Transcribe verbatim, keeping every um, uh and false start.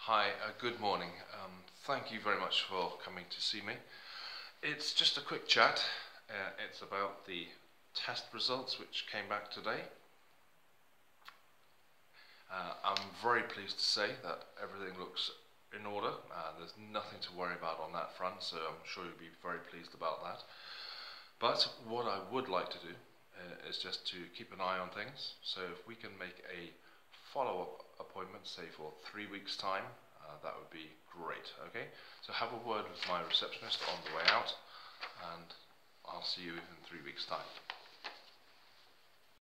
Hi, uh, good morning. Um, thank you very much for coming to see me. It's just a quick chat. Uh, it's about the test results which came back today. Uh, I'm very pleased to say that everything looks in order. Uh, there's nothing to worry about on that front, so I'm sure you'll be very pleased about that. But what I would like to do uh, is just to keep an eye on things. So if we can make a follow-up appointment, say for three weeks time, uh, that would be great. Okay, so have a word with my receptionist on the way out, and I'll see you in three weeks time.